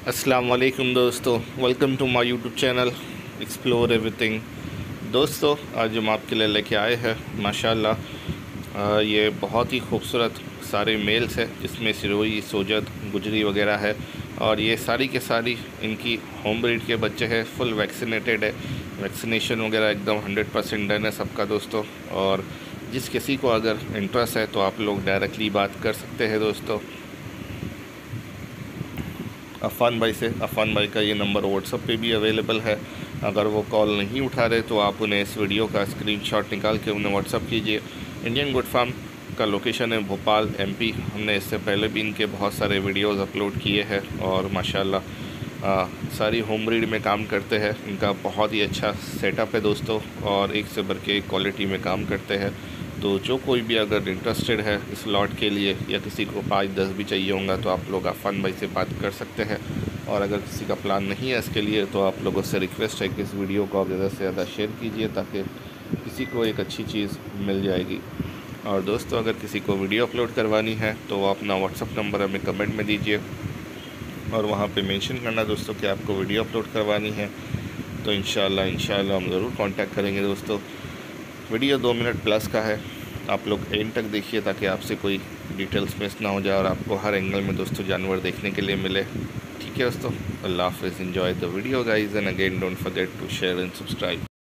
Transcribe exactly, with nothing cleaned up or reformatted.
अस्सलाम वालेकुम दोस्तों, welcome to my YouTube channel explore everything. दोस्तों, आज हम आपके लिए लेके आए हैं माशाल्लाह आ, ये बहुत ही खूबसूरत सारे मेल्स है, जिसमें सिरोही, सोजत, गुजरी वगैरह है। और ये सारी के सारी इनकी होम ब्रीड के बच्चे हैं, फुल वैक्सीनेटेड है। वैक्सीनेशन वगैरह एकदम हंड्रेड परसेंट डन है सबका दोस्तों। और जिस किसी को अगर इंटरेस्ट है तो आप लोग डायरेक्टली बात कर सकते हैं दोस्तों अफ़ान भाई से। अफ़ान भाई का ये नंबर व्हाट्सअप पे भी अवेलेबल है। अगर वो कॉल नहीं उठा रहे तो आप उन्हें इस वीडियो का स्क्रीनशॉट निकाल के उन्हें व्हाट्सअप कीजिए। इंडियन गुड फार्म का लोकेशन है भोपाल, एमपी। हमने इससे पहले भी इनके बहुत सारे वीडियोस अपलोड किए हैं और माशाल्लाह आ, सारी होम ब्रीड में काम करते हैं। इनका बहुत ही अच्छा सेटअप है दोस्तों, और एक से बढ़ के एक क्वालिटी में काम करते हैं। तो जो कोई भी अगर इंटरेस्टेड है इस लॉट के लिए, या किसी को पाँच दस भी चाहिए होगा, तो आप लोग अफ़ान भाई से बात कर सकते हैं। और अगर किसी का प्लान नहीं है इसके लिए, तो आप लोगों से रिक्वेस्ट है कि इस वीडियो को आप ज़्यादा से ज़्यादा शेयर कीजिए, ताकि किसी को एक अच्छी चीज़ मिल जाएगी। और दोस्तों, अगर किसी को वीडियो अपलोड करवानी है तो वो अपना व्हाट्सअप नंबर हमें कमेंट में दीजिए, और वहाँ पे मेंशन करना दोस्तों कि आपको वीडियो अपलोड करवानी है। तो इंशाल्लाह इंशाल्लाह हम ज़रूर कांटेक्ट करेंगे दोस्तों। वीडियो दो मिनट प्लस का है, आप लोग एंड तक देखिए ताकि आपसे कोई डिटेल्स मिस ना हो जाए और आपको हर एंगल में दोस्तों जानवर देखने के लिए मिले। ठीक है दोस्तों, अल्लाह हाफ़िज़। Enjoy the video guys, and again don't forget to share and subscribe.